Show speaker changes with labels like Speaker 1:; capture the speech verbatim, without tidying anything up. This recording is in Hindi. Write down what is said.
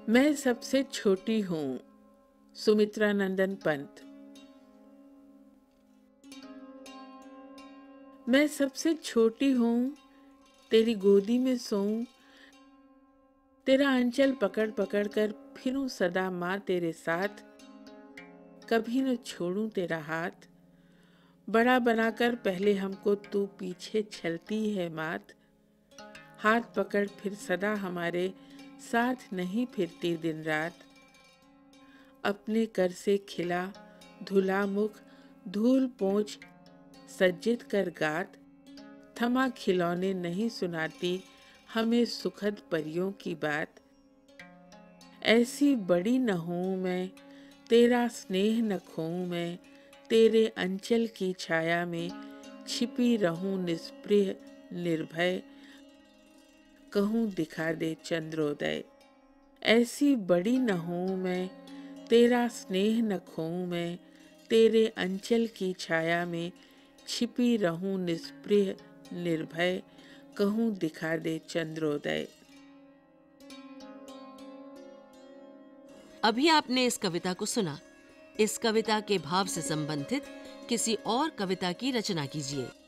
Speaker 1: मैं सबसे छोटी हूँ। सुमित्रा नंदन पंत। मैं सबसे छोटी हूँ, तेरी गोदी में सोऊं, तेरा अंचल पकड़ पकड़ कर फिरूं सदा माँ तेरे साथ, कभी न छोड़ूं तेरा हाथ। बड़ा बनाकर पहले हमको तू पीछे चलती है मात, हाथ पकड़ फिर सदा हमारे साथ नहीं फिरती दिन रात। अपने कर से खिला धुला मुख धूल पोंछ सज्जित कर गात, थमा खिलौने नहीं सुनाती हमें सुखद परियों की बात। ऐसी बड़ी न हूँ मैं, तेरा स्नेह न खोऊं मैं, तेरे अंचल की छाया में छिपी रहूं निस्पृह निर्भय, कहूँ दिखा दे चंद्रोदय। ऐसी बड़ी न हूँ मैं, तेरा स्नेह न खोऊं मैं, तेरे अंचल की छाया में छिपी रहूं निस्पृह निर्भय, कहूँ दिखा दे चंद्रोदय।
Speaker 2: अभी आपने इस कविता को सुना। इस कविता के भाव से संबंधित किसी और कविता की रचना कीजिए।